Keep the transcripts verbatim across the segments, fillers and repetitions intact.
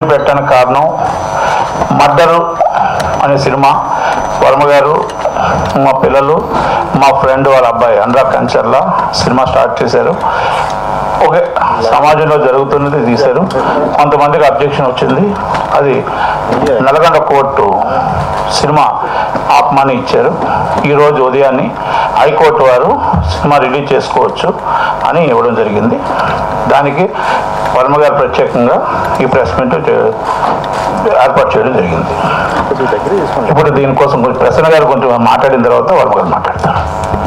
పెట్టడానికి కారణం మర్డరు అనే సినిమా వర్మ గారు మా పిల్లలు మా ఫ్రెండ్ వాళ్ళ అబ్బాయి అనురాగ్ కంచర్ల సినిమా స్టార్ట్ చేశారు. ఓకే, సమాజంలో జరుగుతున్నది తీశారు. కొంతమందికి అబ్జెక్షన్ వచ్చింది. అది నల్గొండ కోర్టు సినిమా ఆపమని ఇచ్చారు. ఈరోజు ఉదయాన్ని హైకోర్టు వారు సినిమా రిలీజ్ చేసుకోవచ్చు అని ఇవ్వడం జరిగింది. దానికి వర్మ గారు ప్రత్యేకంగా ఈ ప్రెస్ మీట్ ఏర్పాటు చేయడం జరిగింది. ఇప్పుడు దీనికోసం ప్రసన్న గారు కొంచెం మాట్లాడిన తర్వాత వర్మ గారు మాట్లాడతారు.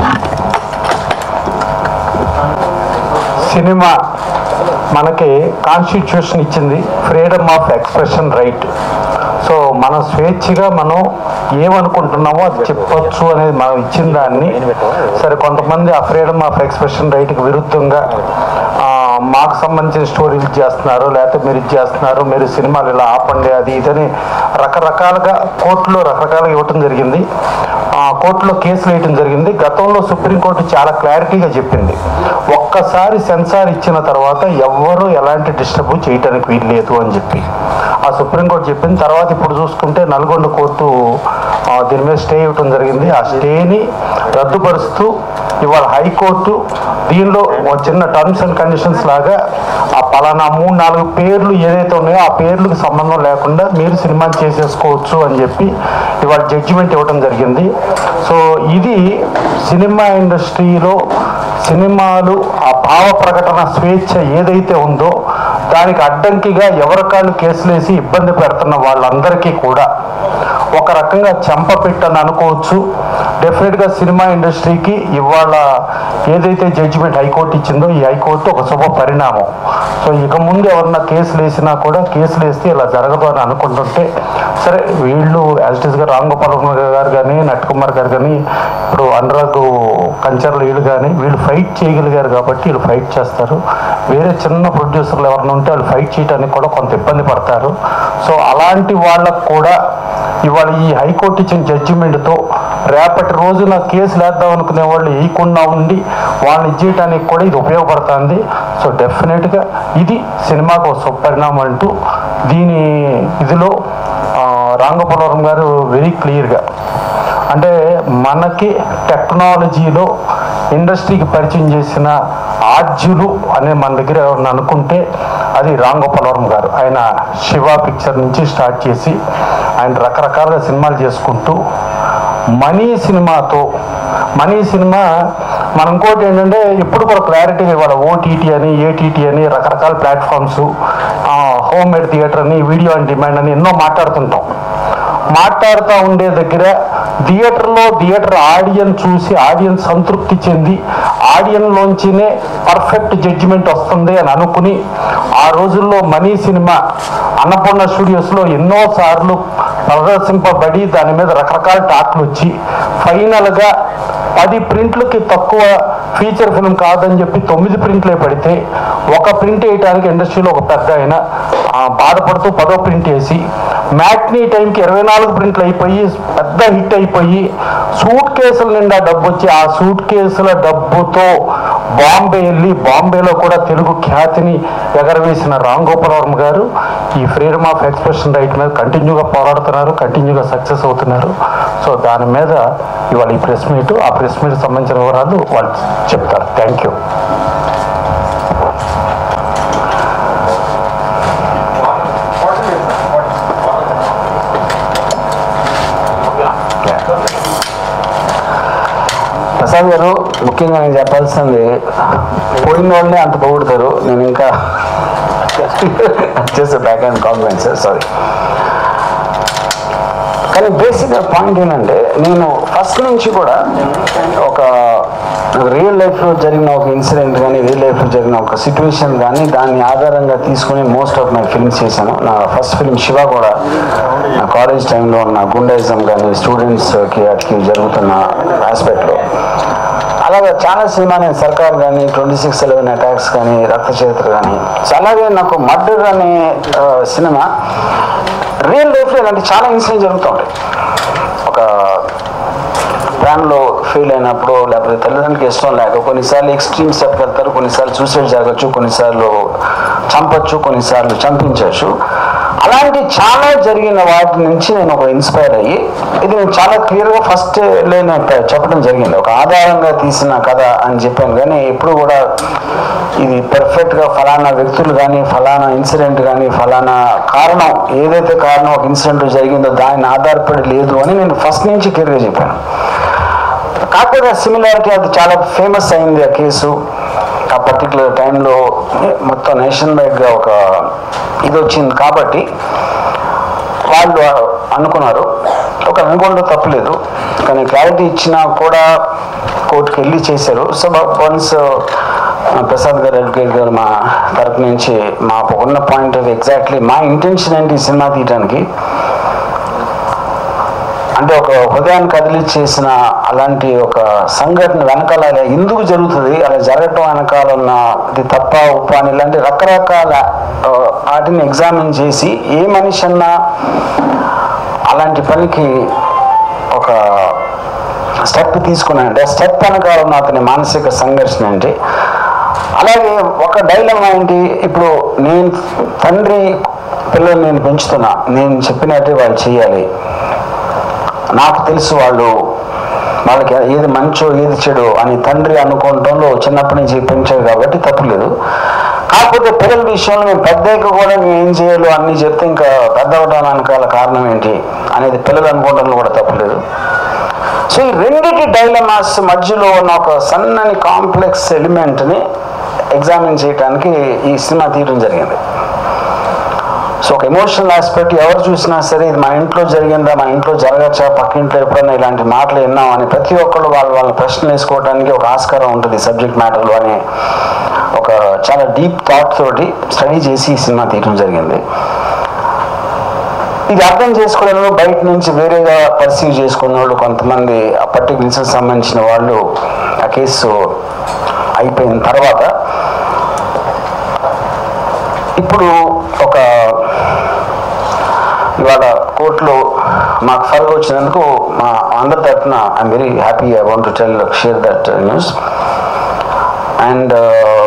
సినిమా మనకి కాన్స్టిట్యూషన్ ఇచ్చింది freedom of expression right. So మనం స్వేచ్ఛగా మనం ఏమనుకుంటున్నామో అది చెప్పొచ్చు అనేది మనం ఇచ్చిన దాన్ని సరే కొంతమంది ఆ ఫ్రీడమ్ ఆఫ్ ఎక్స్ప్రెషన్ రైట్కి విరుద్ధంగా మాకు సంబంధించిన స్టోరీలు చేస్తున్నారు, లేకపోతే మీరు ఇది చేస్తున్నారు, మీరు సినిమాలు ఇలా ఆపండి అది ఇదని రకరకాలుగా కోర్టులో రకరకాలుగా ఇవ్వటం జరిగింది. కోర్టులో కేసులు వేయటం జరిగింది. గతంలో సుప్రీంకోర్టు చాలా క్లారిటీగా చెప్పింది, ఒక్కసారి సెన్సార్ ఇచ్చిన తర్వాత ఎవ్వరూ ఎలాంటి డిస్టర్బ్ చేయడానికి వీల్లేదు అని చెప్పి ఆ సుప్రీంకోర్టు చెప్పింది. తర్వాత ఇప్పుడు చూసుకుంటే నల్గొండ కోర్టు దీని మీద స్టే ఇవ్వటం జరిగింది. ఆ స్టేని రద్దుపరుస్తూ ఇవాళ హైకోర్టు దీనిలో ఒక చిన్న టర్మ్స్ అండ్ కండిషన్స్ లాగా ఆ పలానా మూడు నాలుగు పేర్లు ఏదైతే ఉన్నాయో ఆ పేర్లకు సంబంధం లేకుండా మీరు సినిమాని చేసేసుకోవచ్చు అని చెప్పి ఇవాళ జడ్జిమెంట్ ఇవ్వడం జరిగింది. సో ఇది సినిమా ఇండస్ట్రీలో సినిమాలు ఆ భావ ప్రకటన స్వేచ్ఛ ఏదైతే ఉందో దానికి అడ్డంకిగా ఎవరికాళ్ళు కేసులేసి ఇబ్బంది పెడుతున్న వాళ్ళందరికీ కూడా ఒక రకంగా చెంప పెట్టని అనుకోవచ్చు. డెఫినెట్గా సినిమా ఇండస్ట్రీకి ఇవాళ ఏదైతే జడ్జిమెంట్ హైకోర్టు ఇచ్చిందో ఈ హైకోర్టు ఒక శుభ పరిణామం. సో ఇక ముందు ఎవరన్నా కేసులు వేసినా కూడా కేసులు వేస్తే ఇలా జరగదు అని అనుకుంటుంటే సరే వీళ్ళు యాజిటీస్గా రామ్ గోపాల్ గారు కానీ నట్కుమార్ గారు కానీ ఇప్పుడు అనురాగ్ కంచర్ల వీళ్ళు కానీ వీళ్ళు ఫైట్ చేయగలిగారు కాబట్టి వీళ్ళు ఫైట్ చేస్తారు. వేరే చిన్న ప్రొడ్యూసర్లు ఎవరైనా ఉంటే వాళ్ళు ఫైట్ చేయడానికి కూడా కొంత ఇబ్బంది పడతారు. సో అలాంటి వాళ్ళకు కూడా ఇవాళ ఈ హైకోర్టు ఇచ్చిన జడ్జిమెంట్తో రేపటి రోజున కేసులు వేద్దాం అనుకునే వాళ్ళు వేయకుండా ఉండి వాళ్ళని ఇచ్చేయడానికి కూడా ఇది ఉపయోగపడుతుంది. సో డెఫినెట్గా ఇది సినిమాకు ఒక సుపరిణామం అంటూ దీని ఇదిలో రాంగోపాలవరం గారు వెరీ క్లియర్గా అంటే మనకి టెక్నాలజీలో ఇండస్ట్రీకి పరిచయం చేసిన ఆద్యులు అనే మన దగ్గర ఎవరిని అనుకుంటే అది రాంగోపాలవరం గారు. ఆయన శివ పిక్చర్ నుంచి స్టార్ట్ చేసి ఆయన రకరకాలుగా సినిమాలు చేసుకుంటూ మనీ సినిమాతో మనీ సినిమా మనం ఇంకోటి ఏంటంటే ఇప్పుడు కూడా క్లారిటీగా ఇవాళ ఓటీటీ అని ఏటీటీ అని రకరకాల ప్లాట్ఫామ్స్ హోమ్ మేడ్ థియేటర్ అని వీడియో ఆన్ డిమాండ్ అని ఎన్నో మాట్లాడుతుంటాం. మాట్లాడుతూ ఉండే దగ్గర థియేటర్లో థియేటర్ ఆడియన్స్ చూసి ఆడియన్స్ సంతృప్తి చెంది ఆడియన్లోంచినే పర్ఫెక్ట్ జడ్జిమెంట్ వస్తుంది అని అనుకుని ఆ రోజుల్లో మనీ సినిమా అన్నపూర్ణ స్టూడియోస్లో ఎన్నోసార్లు ప్రదర్శింపబడి దాని మీద రకరకాల టాక్లు వచ్చి ఫైనల్గా పది ప్రింట్లకి తక్కువ ఫీచర్ ఫిల్మ్ కాదని చెప్పి తొమ్మిది ప్రింట్లే పడితే ఒక ప్రింట్ వేయడానికి ఇండస్ట్రీలో ఒక పెద్ద ఆయన బాధపడుతూ పదో ప్రింట్ వేసి మ్యాట్నీ టైంకి ఇరవై నాలుగు ప్రింట్లు అయిపోయి పెద్ద హిట్ అయిపోయి సూట్ కేసుల నిండా డబ్బు వచ్చి ఆ సూట్ కేసుల డబ్బుతో బాంబే వెళ్ళి బాంబేలో కూడా తెలుగు ఖ్యాతిని ఎగరవేసిన రామ్ గోపాలవరం గారు ఈ ఫ్రీడమ్ ఆఫ్ ఎక్స్ప్రెషన్ రైట్ మీద కంటిన్యూగా పోరాడుతున్నారు, కంటిన్యూగా సక్సెస్ అవుతున్నారు. సో దాని మీద ఇవాళ ఈ ప్రెస్ మీట్ ఆ ప్రెస్ మీట్ సంబంధించిన వివరాలు వాళ్ళు చెప్తారు. Thank you. ప్రసాద్ గారు, ముఖ్యంగా నేను చెప్పాల్సింది పోయిన వాళ్ళనే అంత పొగుడతారు. నేను ఇంకా చేసే బ్యాక్ అండ్ కాంప్లిమెంట్స్ సారీ. కానీ బేసిక్గా పాయింట్ ఏంటంటే నేను ఫస్ట్ నుంచి కూడా ఒక రియల్ లైఫ్లో జరిగిన ఒక ఇన్సిడెంట్ కానీ రియల్ లైఫ్లో జరిగిన ఒక సిచ్యువేషన్ కానీ దాన్ని ఆధారంగా తీసుకుని మోస్ట్ ఆఫ్ మై ఫిల్మ్స్ చేశాను. నా ఫస్ట్ ఫిల్మ్ శివ కూడా నా కాలేజ్ టైంలో ఉన్న గుండాయిజం కానీ స్టూడెంట్స్కి వాటికి జరుగుతున్న ఆస్పెక్ట్లో అలాగే చాలా సినిమా నేను సర్కార్ కానీ ట్వంటీ సిక్స్ ఎలెవెన్ అటాక్స్ కానీ రక్త చరిత్ర కానీ అలాగే నాకు మర్డర్ అనే సినిమా రియల్ లైఫ్లో ఇలాంటి చాలా ఇన్సిడెంట్ జరుగుతూ ఉంటాయి. ఒక ప్లాన్లో ఫెయిల్ అయినప్పుడు లేకపోతే తల్లిదండ్రులకి ఇష్టం లేక కొన్నిసార్లు ఎక్స్ట్రీమ్ స్టెప్ వెళ్తారు, కొన్నిసార్లు సూసైడ్ జరగచ్చు, కొన్నిసార్లు చంపచ్చు, కొన్నిసార్లు చంపించవచ్చు. అలాంటి చాలా జరిగిన వాటి నుంచి నేను ఒక ఇన్స్పైర్ అయ్యి ఇది నేను చాలా క్లియర్గా ఫస్ట్ నేను చెప్పడం జరిగింది. ఒక ఆధారంగా తీసిన కథ అని చెప్పాను, కానీ ఎప్పుడు కూడా ఇది పర్ఫెక్ట్గా ఫలానా వ్యక్తులు కానీ ఫలానా ఇన్సిడెంట్ కానీ ఫలానా కారణం ఏదైతే కారణం ఒక ఇన్సిడెంట్ జరిగిందో దాన్ని ఆధారపడి లేదు అని నేను ఫస్ట్ నుంచి క్లియర్గా చెప్పాను. కాకపోతే సిమిలారిటీ అది చాలా ఫేమస్ అయింది ఆ కేసు. ఆ పర్టికులర్ టైంలో మొత్తం నేషన్ వైడ్గా ఒక ఇది వచ్చింది కాబట్టి వాళ్ళు అనుకున్నారు. ఒక అనుకోవడం తప్పలేదు, కానీ క్లారిటీ ఇచ్చినా కూడా కోర్టుకు వెళ్ళి చేశారు. సో వన్స్ ప్రసాద్ గారు అడ్వకేట్ గారు మా తరపు నుంచి మా ఉన్న పాయింట్ ఆఫ్ ఎగ్జాక్ట్లీ మా ఇంటెన్షన్ ఏంటి ఈ సినిమా తీయడానికి అంటే ఒక హృదయాన్ని కదిలి చేసిన అలాంటి ఒక సంఘటన వెనకాల ఎందుకు జరుగుతుంది, అలా జరగటం వెనకాల ఉన్న ఇది తప్ప ఉప్ప అని ఇలాంటి రకరకాల వాటిని ఎగ్జామిన్ చేసి ఏ మనిషి అన్నా అలాంటి పనికి ఒక స్టెప్ తీసుకున్నానంటే ఆ స్టెప్ వెనకాల ఉన్న అతని మానసిక సంఘర్షణ ఏంటి. అలాగే ఒక డైలమా ఏంటి, ఇప్పుడు నేను తండ్రి పిల్లలు నేను పెంచుతున్నా, నేను చెప్పినట్టే వాళ్ళు చేయాలి, నాకు తెలుసు వాళ్ళు వాళ్ళకి ఏది మంచో ఏది చెడో అని తండ్రి అనుకోవడంలో చిన్నప్పటి నుంచి పెంచారు కాబట్టి తప్పులేదు. కాకపోతే పిల్లల విషయంలో మేము పెద్దగా కూడా మేము ఏం చేయాలో అన్నీ చెప్తే ఇంకా పెద్ద అవడం వెనకాల కారణం ఏంటి అనేది పిల్లలు అనుకోవడంలో కూడా తప్పులేదు. సో ఈ రెండింటి డైలమాస్ మధ్యలో ఉన్న ఒక సన్నని కాంప్లెక్స్ ఎలిమెంట్ని ఎగ్జామిన్ చేయడానికి ఈ సినిమా తీయడం జరిగింది. సో ఒక ఎమోషనల్ ఆస్పెక్ట్ ఎవరు చూసినా సరే ఇది మన ఇంట్లో జరిగిందా, మన ఇంట్లో జరగచ్చా, పక్కింట్లో ఎప్పుడైనా ఇలాంటి మాటలు విన్నాం అని ప్రతి ఒక్కళ్ళు వాళ్ళు వాళ్ళ ప్రశ్నలు వేసుకోవడానికి ఒక ఆస్కారం ఉంటుంది సబ్జెక్ట్ మ్యాటర్లో అని ఒక చాలా డీప్ థాట్ తోటి స్టడీ చేసి ఈ సినిమా తీయడం జరిగింది. ఇది అర్థం చేసుకోవడంలో బయట నుంచి వేరేగా పర్సీవ్ చేసుకున్న వాళ్ళు కొంతమంది ఆ పర్టికులర్స్కి సంబంధించిన వాళ్ళు ఆ కేసు అయిపోయిన తర్వాత ఇప్పుడు ఒక ఇవాళ కోర్టులో మాకు ఫర్గా వచ్చినందుకు మా అందరి తరఫున I'm very happy. I want to tell share that news. And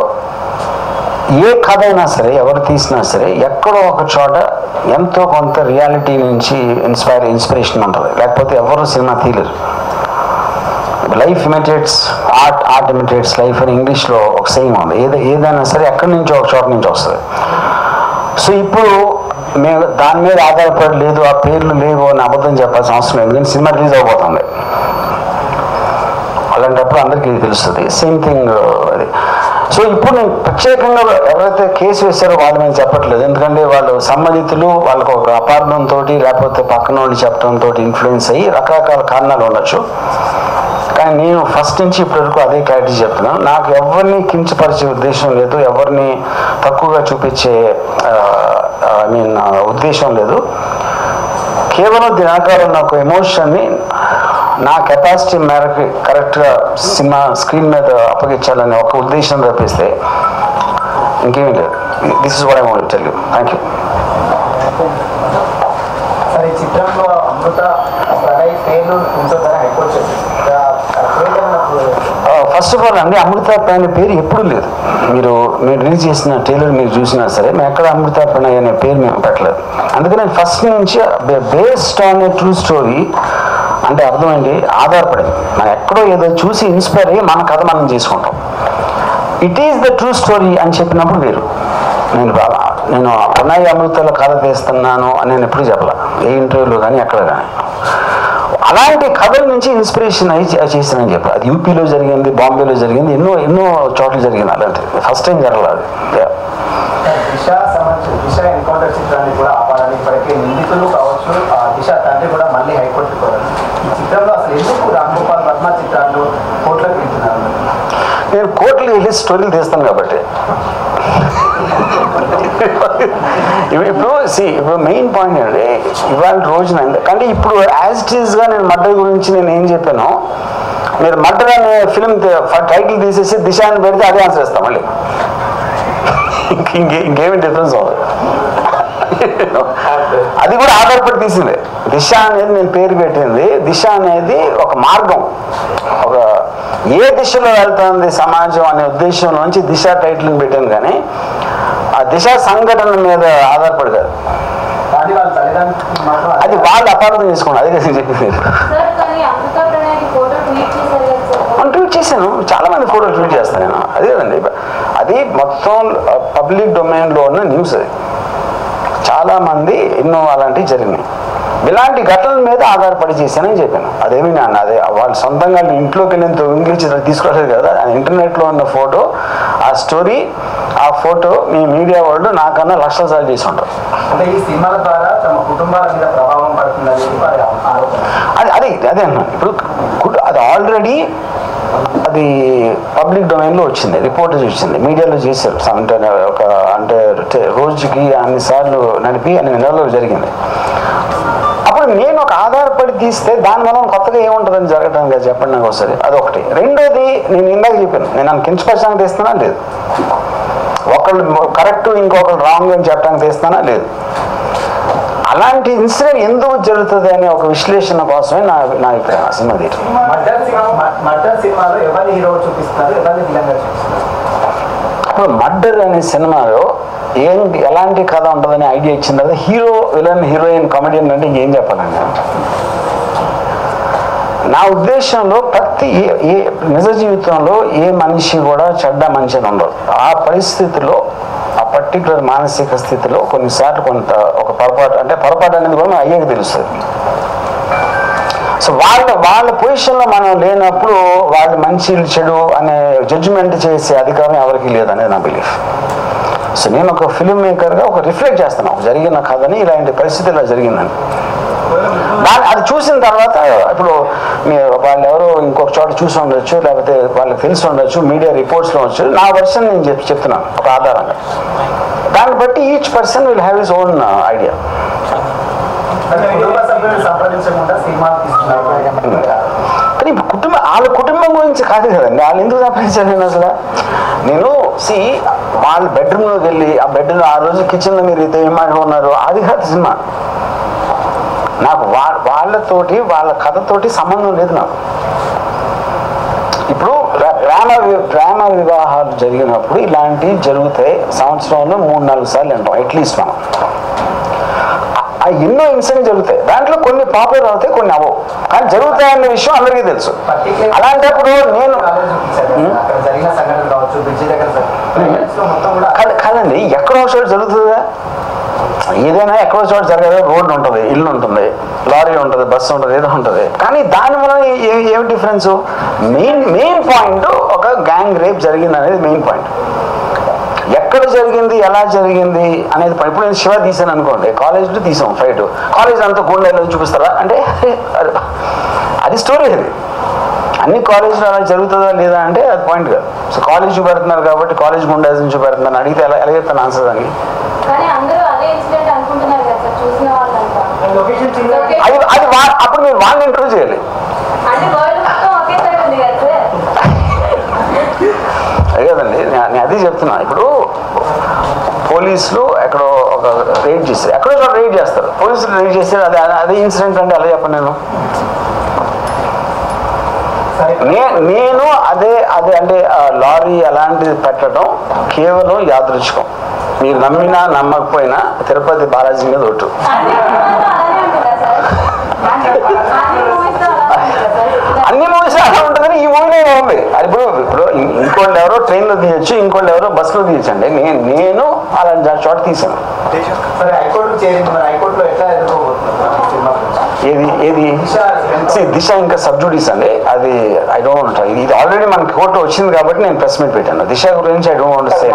ఏ కథ అయినా సరే ఎవరు తీసినా సరే ఎక్కడో ఒక చోట ఎంతో కొంత రియాలిటీ నుంచి ఇన్స్పైర్ ఇన్స్పిరేషన్ ఉంటుంది, లేకపోతే ఎవరు సినిమా తీయలేరు. Life imitates art, art imitates life అని ఇంగ్లీష్లో ఒక సేయింగ్ ఉంది. ఏది ఏదైనా సరే ఎక్కడి నుంచో ఒక చోట నుంచి వస్తుంది. సో ఇప్పుడు మేము దాని మీద ఆధారపడి లేదు ఆ పేర్లు లేవు అని అబద్ధం చెప్పాల్సిన అవసరం లేదు, ఎందుకంటే సినిమా రిలీజ్ అయిపోతుంది. అలాంటప్పుడు అందరికీ తెలుస్తుంది. సేమ్ థింగ్ అది. సో ఇప్పుడు నేను ప్రత్యేకంగా ఎవరైతే కేసు వేశారో వాళ్ళు మేము చెప్పట్లేదు, ఎందుకంటే వాళ్ళు సంబంధితులు వాళ్ళకు ఒక అపార్థంతో లేకపోతే పక్కన వాళ్ళు చెప్పడంతో ఇన్ఫ్లుయెన్స్ అయ్యి రకరకాల కారణాలు ఉండొచ్చు. కానీ నేను ఫస్ట్ నుంచి ఇప్పటివరకు అదే క్లారిటీ చెప్తున్నాను. నాకు ఎవరిని కించపరిచే ఉద్దేశం లేదు, ఎవరిని తక్కువగా చూపించే ఐ మీన్ ఉద్దేశం లేదు. కేవలం దినాకారం ఉన్న ఒక ఎమోషన్ని నా కెపాసిటీ మేరకు కరెక్ట్గా సినిమా స్క్రీన్ మీద అప్పగించాలనే ఒక ఉద్దేశం తప్పిస్తే ఇంకేమీ లేదు. This is what I want to tell you. Thank you. ఈ చిత్రంలో అమృత ప్రణయ్ పేర్లు ఉంటుందని హైకోర్టు ఫస్ట్ ఆఫ్ ఆల్ అండి, అమృత ప్రణయ్ పేరు ఎప్పుడూ లేదు. మీరు మీరు రిలీజ్ చేసిన ట్రైలర్ మీరు చూసినా సరే మేము ఎక్కడ అమృత ప్రణయ్ అనే పేరు మేము పెట్టలేదు. అందుకని ఫస్ట్ నుంచి based on a true story అంటే అర్థమైంది, ఆధారపడింది. మనం ఎక్కడో ఏదో చూసి ఇన్స్పైర్ అయ్యి మన కథ మనం చేసుకుంటాం. It is the true story అని చెప్పినప్పుడు వేరు. నేను నేను ప్రణయ్ అమృతలో కథ తీస్తున్నాను అని నేను ఎప్పుడు చెప్పలే, ఏ ఇంటర్వ్యూలో కానీ ఎక్కడ కానీ. అలాంటి కథల నుంచి ఇన్స్పిరేషన్ అయ్యి చేశానని చెప్పి అది యూపీలో జరిగింది, బాంబేలో జరిగింది, ఎన్నో ఎన్నో చోట్ల జరిగింది. అలాంటిది ఫస్ట్ టైం జరగలేదు. దిశ సంబంధించిన దిశ ఎన్కౌంటర్ చిత్రాన్ని కూడా ఆపాలని ఇప్పటికే నిందితులు కావచ్చు, దిశ తండ్రి కూడా మళ్ళీ హైకోర్టుకు కోరారు. ఈ చిత్రంలో అసలు ఎందుకు రామ్ గోపాల్ వర్మ చిత్రాలు కోర్టులకు వెళ్తున్నారు? నేను కోర్టులో వెళ్ళి స్టోరీలు తీస్తాను కాబట్టి. ఇప్పుడు సి ఇప్పుడు మెయిన్ పాయింట్ ఏంటంటే ఇవాళ రోజున అంటే ఇప్పుడు యాజ్ ఇట్ ఈస్గా నేను మర్డర్ గురించి నేను ఏం చెప్పాను, మీరు మర్డర్ అనే ఫిలిం టైటిల్ తీసేసి దిశ అని పెడితే అదే ఆన్సర్ ఇస్తాం మళ్ళీ. ఇంకే ఇంకేమి డిఫరెన్స్ అవుతుంది. అది కూడా ఆధారపడి తీసింది. దిశ అనేది నేను పేరు పెట్టింది. దిశ అనేది ఒక మార్గం, ఒక ఏ దిశలో వెళ్తుంది సమాజం అనే ఉద్దేశం నుంచి దిశ టైటిల్ని పెట్టాను, కానీ ఆ దిశ సంఘటన మీద ఆధారపడి కాదు. తల్లిదండ్రులు మాత్రం అది వాళ్ళు అపార్థం చేసుకోండి. అదే కదా చెప్పింది. మనం ట్వీట్ చేశాను, చాలా మంది ఫోటోలు ట్వీట్ చేస్తాను నేను. అదే కదండి, అది మొత్తం పబ్లిక్ డొమైన్లో ఉన్న న్యూస్. అది చాలామంది ఎన్నో అలాంటివి జరిగినాయి. ఇలాంటి ఘటనల మీద ఆధారపడి చేశానని చెప్పాను. అదేమి నాన్న, అదే వాళ్ళు సొంతంగా ఇంట్లోకి వెళ్ళిన ఇంగ్లీష్ తీసుకోలేదు కదా, ఇంటర్నెట్లో ఉన్న ఫోటో, ఆ స్టోరీ, ఆ ఫోటో మీ మీడియా వాళ్ళు నాకన్నా లక్షల సార్లు చేసి ఉంటారు. అంటే ఈ సినిమాల ద్వారా తమ కుటుంబాల మీద ప్రభావం పడుతుందని వారి ఆరోపణ. అది అదే అదే అన్నాను. ఇప్పుడు అది ఆల్రెడీ అది పబ్లిక్ డొమైన్లో వచ్చింది, రిపోర్టేజ్ వచ్చింది, మీడియాలో చేశారు. అంటే ఒక అంటే రోజుకి అన్నిసార్లు నడిపి అన్ని నెలలు జరిగింది. అప్పుడు నేను ఒక ఆధారపడి తీస్తే దానివల్ల కొత్తగా ఏముంటుందని జరగటం కదా, చెప్పండి నాకు ఒకసారి. అదొకటి. రెండోది, నేను ఇందాక చెప్పాను, నేను నన్ను కించపరచడానికి తీస్తున్నా లేదు, ఒకళ్ళు కరెక్ట్ ఇంకొకరు రాంగ్ అని చెప్పడానికి తీస్తానా లేదు. అలాంటి ఇన్సిడెంట్ ఎందుకు జరుగుతుంది అనే ఒక విశ్లేషణ కోసమే నా నా అభిప్రాయం ఆ సినిమా తీయటం. మర్డర్ సినిమా మర్డర్ సినిమాలో ఎవరిని హీరో చూపిస్తున్నారు, ఎవరిని విలన్గా చూపిస్తున్నారు? ఇప్పుడు మర్డర్ అనే సినిమాలో ఏం ఎలాంటి కథ ఉంటుందని ఐడియా ఇచ్చిన తర్వాత హీరో విలన్ హీరోయిన్ కామెడియన్ అంటే ఇంకేం చెప్పాలండి. నా ఉద్దేశంలో ప్రతి ఏ నిజ జీవితంలో ఏ మనిషి కూడా చెడ్డ మంచి అని ఉండదు. ఆ పరిస్థితిలో, ఆ పర్టికులర్ మానసిక స్థితిలో కొన్నిసార్లు కొంత ఒక పొరపాటు, అంటే పొరపాటు అనేది కూడా మనం అయ్యాక తెలుస్తుంది. సో వాళ్ళ వాళ్ళ పొజిషన్లో మనం లేనప్పుడు వాళ్ళు మంచి చెడు అనే జడ్జిమెంట్ చేసే అధికారం ఎవరికి లేదనేది నా బిలీఫ్. సో నేను ఒక ఫిల్మ్ మేకర్గా ఒక రిఫ్లెక్ట్ చేస్తాను, ఒక జరిగిన కథని ఇలాంటి పరిస్థితి ఇలా జరిగిందని. దాని అది చూసిన తర్వాత ఇప్పుడు మీరు వాళ్ళు ఎవరో ఇంకొక చోట చూసి ఉండొచ్చు, లేకపోతే వాళ్ళకి తెలిసి ఉండొచ్చు, మీడియా రిపోర్ట్స్లో ఉండొచ్చు. నా వర్షన్ నేను చెప్పి చెప్తున్నాను ఒక ఆధారంగా. దాన్ని బట్టి each person will have his own idea. కుటుంబ సభ్యులు సంప్రదించకుండా సినిమాలు తీసుకున్నారు కానీ కుటుంబ వాళ్ళ కుటుంబం గురించి కాదు కదండి, వాళ్ళు ఎందుకు సంప్రదించారు నేను అసలు. నేను సి వాళ్ళ బెడ్రూమ్లోకి వెళ్ళి ఆ బెడ్రూమ్ ఆ రోజు కిచెన్లో మీరు అయితే ఏం మాట్లాడుకున్నారు అది కాదు సినిమా. నాకు వా వాళ్ళతోటి వాళ్ళ కథతోటి సంబంధం లేదు నాకు. ఇప్పుడు ప్రేమ ప్రేమ వివాహాలు జరిగినప్పుడు ఇలాంటివి జరుగుతాయి సంవత్సరంలో మూడు నాలుగు సార్లు అంటాం అట్లీస్ట్. మనం ఆ ఎన్నో ఇన్సిడెంట్ జరుగుతాయి, దాంట్లో కొన్ని పాపులర్ అవుతాయి, కొన్ని అవ్వవు, కానీ జరుగుతాయన్న విషయం అందరికీ తెలుసు. అలాంటప్పుడు నేను కాదండి, ఎక్కడో చోట జరుగుతుందా, ఏదైనా ఎక్కడో చోట జరగదు. రోడ్డు ఉంటుంది, ఇల్లు ఉంటుంది, లారీ ఉంటుంది, బస్సు ఉంటుంది, ఏదో ఉంటుంది. కానీ దానివల్ల ఏమి డిఫరెన్స్? మెయిన్ మెయిన్ పాయింట్ ఒక గ్యాంగ్ రేప్ జరిగింది అనేది మెయిన్ పాయింట్. ఎక్కడ జరిగింది, ఎలా జరిగింది అనేది. ఇప్పుడు నేను శివ తీసాను అనుకోండి, కాలేజ్లో తీసాం ఫైట్, కాలేజ్ అంతా గుండెల్లో చూపిస్తారా అంటే అది స్టోరీ. అది అన్ని కాలేజ్లో అలా జరుగుతుందా లేదా అంటే అది పాయింట్ కాదు. సో కాలేజ్ చూపెడుతున్నారు కాబట్టి కాలేజ్ గుండెస్ నుంచి చూపెడుతున్నాను అడిగితే ఎలా ఎలా చెప్తాను ఆన్సర్ దానికి? అది అది అప్పుడు మీరు వాళ్ళని ఇంటర్వ్యూ చేయాలి. అదే కదండి, నేను అదే చెప్తున్నా. ఇప్పుడు పోలీసులు ఎక్కడో ఒక రైడ్ చేస్తారు, ఎక్కడో చోట రైడ్ చేస్తారు, పోలీసులు రైడ్ చేస్తారు, అదే అదే ఇన్సిడెంట్ అంటే అలా చెప్పను నేను. నేను అదే అదే అంటే లారీ అలాంటిది పెట్టడం కేవలం యాదృచ్ఛికం. మీరు నమ్మినా నమ్మకపోయినా తిరుపతి బాలాజీ మీద ఒట్టు. అన్ని మూవీస్ అలా ఉంటుందని ఈ మూవీలో ఉంది. అది ఇప్పుడు ఇప్పుడు ఇంకోళ్ళు ఎవరో ట్రైన్లో తీయచ్చు, ఇంకోళ్ళు ఎవరో బస్సులో తీయచ్చండి. నేను నేను అలాంటి చోట తీసాను. ఏది ఏది దిశ ఇంకా సబ్జుడీస్ అండి. అది ఐ డోంట్ వాంట్, ఇది ఆల్రెడీ మనకి కోర్టులో వచ్చింది కాబట్టి నేను ప్రెస్ మీట్ పెట్టాను. దిశ గురించి I don't want to say.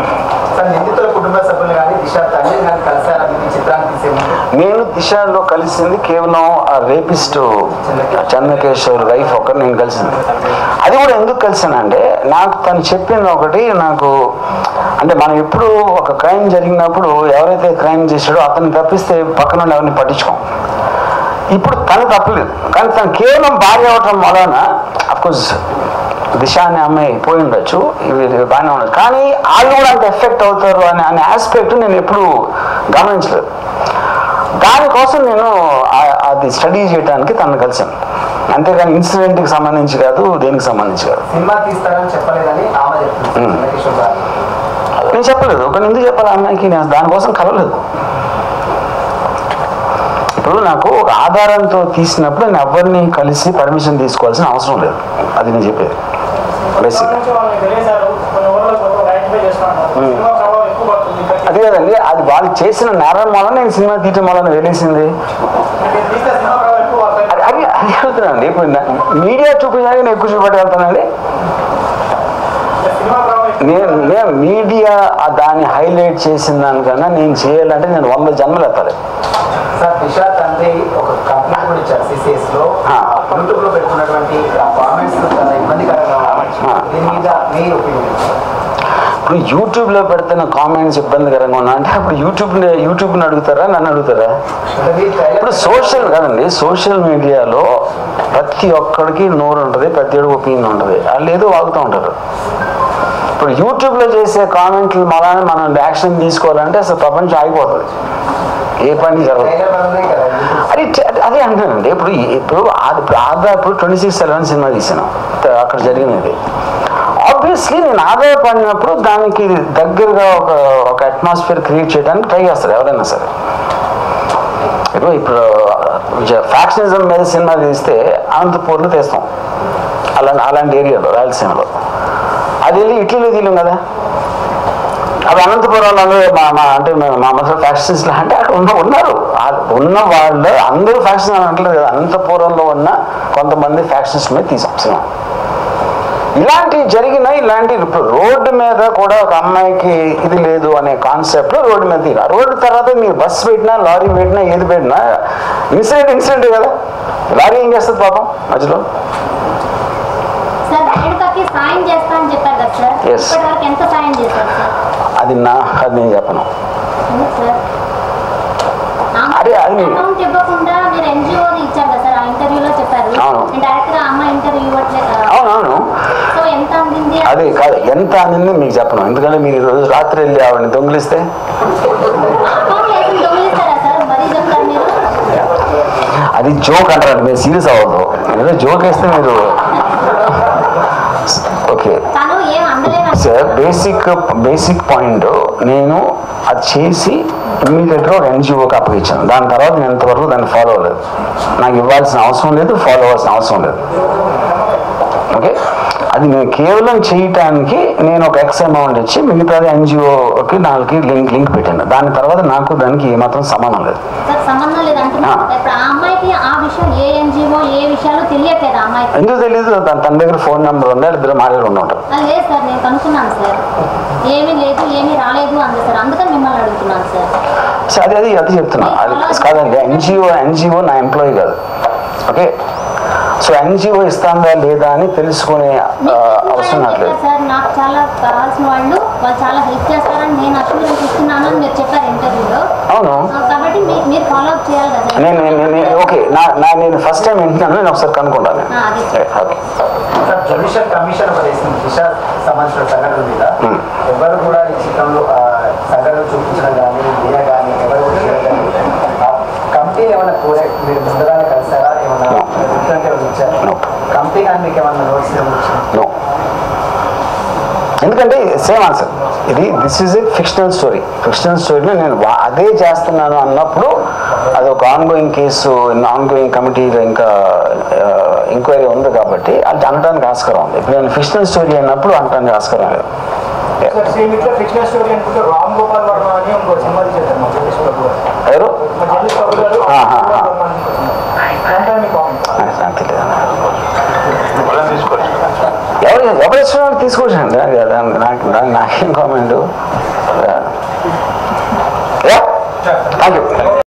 నేను దిశలో కలిసింది కేవలం ఆ రేపిస్ట్ చంద్రకేశ్వర్ వైఫ్ ఒకటి నేను కలిసింది. అది కూడా ఎందుకు కలిసానంటే నాకు తను చెప్పింది ఒకటి. నాకు అంటే మనం ఎప్పుడు ఒక క్రైమ్ జరిగినప్పుడు ఎవరైతే క్రైమ్ చేశాడో అతన్ని తప్పిస్తే పక్కన ఎవరిని పట్టించుకోం. ఇప్పుడు తను తప్పలేదు, కానీ తను కేవలం భార్య అవటం వలన అఫ్కోర్స్ దిశ అనే అమ్మాయి పోయి ఉండొచ్చు, ఇవి బాగానే ఉండదు, కానీ వాళ్ళు కూడా అంత ఎఫెక్ట్ అవుతారు అనే అనే ఆస్పెక్ట్ నేను ఎప్పుడు గమనించలేదు. దానికోసం నేను అది స్టడీ చేయడానికి తనను కలిసాను, అంతేగాని ఇన్సిడెంట్కి సంబంధించి కాదు, దేనికి సంబంధించి కాదు. నేను చెప్పలేదు, కానీ ఎందుకు చెప్పాలి అమ్మాయికి? నేను దానికోసం కలవలేదు. ఇప్పుడు నాకు ఒక ఆధారంతో తీసినప్పుడు నేను ఎవరిని కలిసి పర్మిషన్ తీసుకోవాల్సిన అవసరం లేదు. అది నేను చెప్పేది బేసిక్. అదే కదండి, అది వాళ్ళు చేసిన నేరం వల్ల నేను సినిమా తీయటం వల్ల వెళ్ళేసింది. అది అది అడుగుతున్నానండి. ఇప్పుడు మీడియా చూపించడానికి నేను ఎక్కువ చూపెట్టగలుగుతానండి. నేను నేను మీడియా దాన్ని హైలైట్ చేసిన దానికన్నా నేను చేయాలంటే నేను వంద జన్మలు ఎత్తాలి. సార్ దిశా తండ్రి ఒక కంప్లైంట్ కూడా ఇచ్చారు సిసిఎస్ లో, యూట్యూబ్ లో పెట్టుకున్నటువంటి కామెంట్స్ చాలా ఇబ్బందికరంగా ఉన్నాయి. దీని మీద మీ ఒపీనియన్? ఇప్పుడు యూట్యూబ్లో పెడుతున్న కామెంట్స్ ఇబ్బందికరంగా ఉన్నా అంటే అప్పుడు యూట్యూబ్ యూట్యూబ్ని అడుగుతారా, నన్ను అడుగుతారా? ఇప్పుడు సోషల్ కదండి, సోషల్ మీడియాలో ప్రతి ఒక్కడికి నోరు ఉంటుంది, ప్రతి ఒక్కడికి ఒపీనియన్ ఉంటుంది, వాళ్ళు ఏదో వాగుతూ ఉంటారు. ఇప్పుడు యూట్యూబ్లో చేసే కామెంట్లు మళ్ళీ మనం యాక్షన్ తీసుకోవాలంటే అసలు ప్రపంచం ఆగిపోతుంది, ఏ పని జరగదు. అది అదే అంటానండి. ఇప్పుడు ఇప్పుడు ఇప్పుడు ఆదా ఇప్పుడు ట్వంటీ సిక్స్ ఎలెవెన్ సినిమా తీసాను, అక్కడ జరిగినది. ఆబ్వియస్లీ నేను ఆదాయపడినప్పుడు దానికి దగ్గరగా ఒక ఒక అట్మాస్ఫియర్ క్రియేట్ చేయడానికి ట్రై చేస్తారు ఎవరైనా సరే. ఇప్పుడు ఇప్పుడు ఫ్యాక్షనిజం మీద సినిమా తీస్తే అనంతపూర్లో తీస్తాం, అలాంటి అలాంటి ఏరియాలో రాయలసీమలో. అది వెళ్ళి ఇట్లీలో తీయలేం కదా. అవి అనంతపురంలో అందరూ మా మా అంటే మా మధ్య ఫ్యాక్షన్స్ అంటే అక్కడ ఉన్న ఉన్నారు ఉన్న వాళ్ళు అందరూ ఫ్యాక్షన్ అని అంటలేదు కదా. అనంతపురంలో ఉన్న కొంతమంది ఫ్యాక్షన్స్ మీద తీసాం సినిమా. ఇలాంటివి జరిగిన ఇలాంటి ఇప్పుడు రోడ్డు మీద కూడా ఒక అమ్మాయికి ఇది లేదు అనే కాన్సెప్ట్లో రోడ్డు మీద తీరా. రోడ్డు తర్వాత మీరు బస్సు పెట్టినా లారీ పెట్టినా ఏది పెట్టినా ఇన్సిడెంట్ ఇన్సిడెంట్ కదా. లారీ ఏం చేస్తుంది పాపం మధ్యలో? అది నా అది నేను చెప్పను. అదే అది అవునవును అదే కాదు, ఎంత అందింది మీకు చెప్పను. ఎందుకంటే మీరు ఈరోజు రాత్రి వెళ్ళి ఆవిడని దొంగిలిస్తే అది జోక్ అంటారు, మీరు సీరియస్ అవ్వదు. ఏదో జోక్ వేస్తే మీరు okay. Sir basic basic point నేను అది చేసి ఇమ్మీడియట్గా ఒక ఎన్జిఓకి అప్పగించాను. దాని తర్వాత నేను ఎంతవరకు దాన్ని ఫాలో అవ్వలేదు. నాకు ఇవ్వాల్సిన అవసరం లేదు, ఫాలో అవ్వాల్సిన అవసరం లేదు. ఓకే, అది నేను కేవలం చేయటానికి నేను ఒక ఎక్స్ అమౌంట్ ఇచ్చి మిగతాది ఎన్జిఓకి నాలుగు లింక్ లింక్ పెట్టాను. దాని తర్వాత నాకు దానికి ఏమాత్రం సంబంధం లేదు. ఎందుకు తెలియదు? తన తన దగ్గర ఫోన్ నెంబర్ ఉందా, ఇద్దరు మాట్లాడి ఉంటారు. అదే అది అది చెప్తున్నా. అది కాదండి, ఎన్జిఓ ఎన్జిఓ నా ఎంప్లాయీ కాదు. ఓకే, సో ఎన్జిఓ ఇస్తాందా లేదా అని తెలుసుకునే అవసరం నాకు లేదు. నాకు చాలా కావాల్సిన వాళ్ళు వాళ్ళు చాలా హెల్ప్ చేస్తారని నేను అష్యూరెన్స్ ఇస్తున్నాను అని మీరు చెప్పారు ఇంటర్వ్యూలో. అవును, కాబట్టి మీరు ఫాలో అప్ చేయాలి కదా. నేను ఓకే నా నేను ఫస్ట్ టైం వింటున్నాను, నేను ఒకసారి కనుక్కుంటాను. జ్యుడిషియల్ కమిషన్ ఒక వేసింది దిశ సంబంధించిన సంఘటన మీద. ఎవరు కూడా ఈ చిత్రంలో సంఘటన చూపించడం కానీ మీడియా కానీ ఎవరు కూడా చేయడం కానీ కమిటీ ఏమైనా కోరే మీరు ముందుగానే కలిసారా? ఏమన్నా ఇచ్చారు కమిటీ కానీ మీకు ఏమన్నా నోట్స్ నో. ఎందుకంటే సేమ్ ఆన్సర్ ఇది. This is a fictional story. Fictional స్టోరీలో నేను అదే చేస్తున్నాను అన్నప్పుడు అది ఒక ఆన్గోయింగ్ కేసు, ఆన్గోయింగ్ కమిటీలో ఇంకా ఎంక్వైరీ ఉంది కాబట్టి అది అనడానికి ఆస్కారం ఉంది. ఇప్పుడు నేను ఫిక్షనల్ స్టోరీ అయినప్పుడు అనడానికి ఆస్కారం లేదు. ఎవరు ఎవరు ఎవరు ఇష్టం తీసుకోవచ్చండి. నాకు నాకేం కామెంట్. Thank you.